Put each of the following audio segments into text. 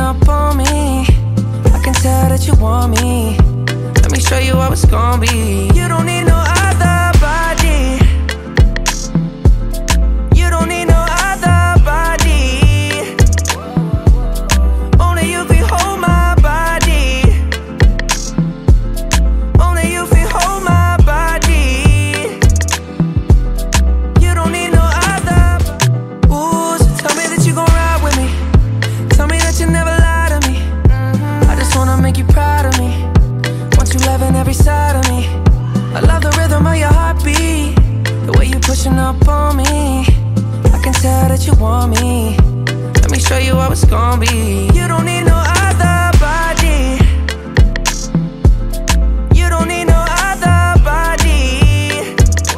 up on me. I can tell that you want me. Let me show you how it's gonna be. You don't need no other body. You don't need no other body. Only you can hold my body. Only you can hold my body. You don't need no other. Ooh, so tell me that you gon' ride with me. Tell me that you never lie to me. I just wanna make you proud of me. Want you loving every side of me. I love the rhythm of your heartbeat, the way you pushing up on me. I can tell that you want me. Let me show you how it's gonna be. You don't need no other body. You don't need no other body.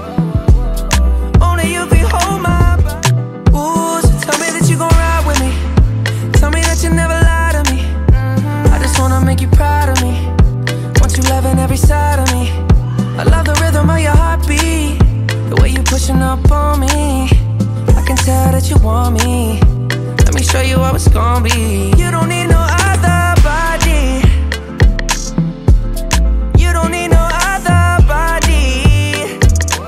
Only you can hold my body. Ooh, so tell me that you gon' ride with me. Tell me that you never lie to me. I just wanna make you proud of me. Want you loving every side of me. I love the rhythm of your heartbeat, the way you pushing up on me. I can tell that you want me. Let me show you how it's gonna be. You don't need no other body. You don't need no other body.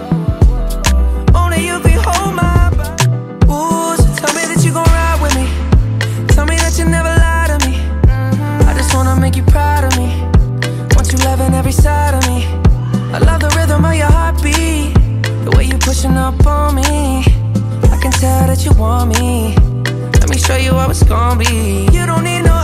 Only you can hold my body. Ooh, so tell me that you gon' ride with me. Tell me that you never lie to me. I just wanna make you proud of me. Want you loving every side of me. I love the rhythm of your heartbeat, the way you pushing up on me. I can tell that you want me. Let me show you how it's gonna be. You don't need no